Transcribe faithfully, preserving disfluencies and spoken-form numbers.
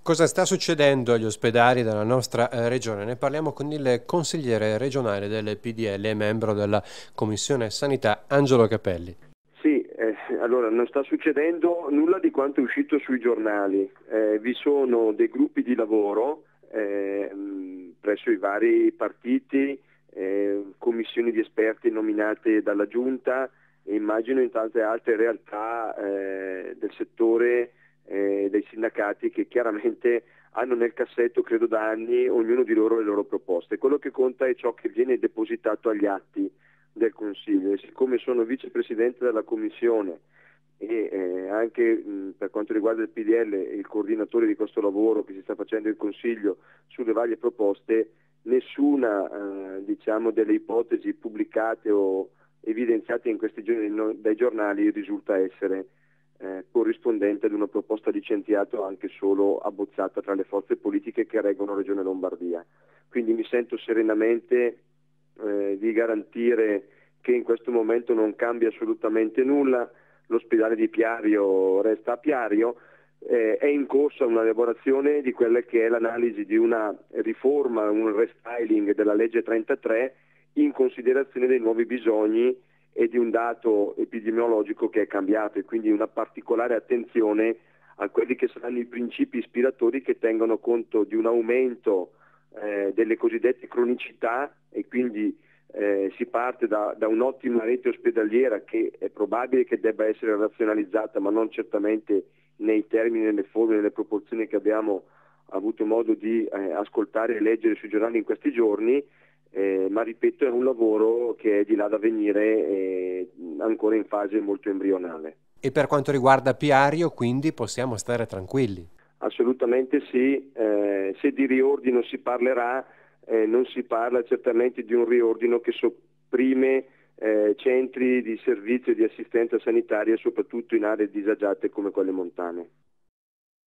Cosa sta succedendo agli ospedali della nostra eh, regione? Ne parliamo con il consigliere regionale del P D L e membro della Commissione Sanità, Angelo Capelli. Sì, eh, allora non sta succedendo nulla di quanto è uscito sui giornali. Eh, vi sono dei gruppi di lavoro eh, presso i vari partiti, eh, commissioni di esperti nominate dalla Giunta e immagino in tante altre realtà eh, del settore, eh, dei sindacati che chiaramente hanno nel cassetto, credo da anni, ognuno di loro le loro proposte. Quello che conta è ciò che viene depositato agli atti del Consiglio, e siccome sono vicepresidente della Commissione e eh, anche mh, per quanto riguarda il P D L il coordinatore di questo lavoro che si sta facendo il Consiglio sulle varie proposte, nessuna eh, diciamo delle ipotesi pubblicate o evidenziate in questi giorni no, dai giornali risulta essere eh, corrispondente ad una proposta licenziata o anche solo abbozzata tra le forze politiche che reggono Regione Lombardia. Quindi mi sento serenamente eh, di garantire che in questo momento non cambia assolutamente nulla, l'ospedale di Piario resta a Piario, eh, è in corso una elaborazione di quella che è l'analisi di una riforma, un restyling della legge trentatré in considerazione dei nuovi bisogni e di un dato epidemiologico che è cambiato, e quindi una particolare attenzione a quelli che saranno i principi ispiratori che tengano conto di un aumento eh, delle cosiddette cronicità, e quindi eh, si parte da, da un'ottima rete ospedaliera che è probabile che debba essere razionalizzata, ma non certamente nei termini, nelle forme, nelle proporzioni che abbiamo avuto modo di eh, ascoltare e leggere sui giornali in questi giorni. Eh, ma ripeto, è un lavoro che è di là da venire e ancora in fase molto embrionale. E per quanto riguarda Piario, quindi possiamo stare tranquilli? Assolutamente sì, eh, se di riordino si parlerà, eh, non si parla certamente di un riordino che sopprime eh, centri di servizio e di assistenza sanitaria, soprattutto in aree disagiate come quelle montane.